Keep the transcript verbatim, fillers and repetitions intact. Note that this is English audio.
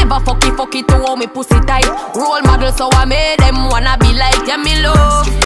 never fucky fucky to hold me pussy tight. Role model, so I made them wanna be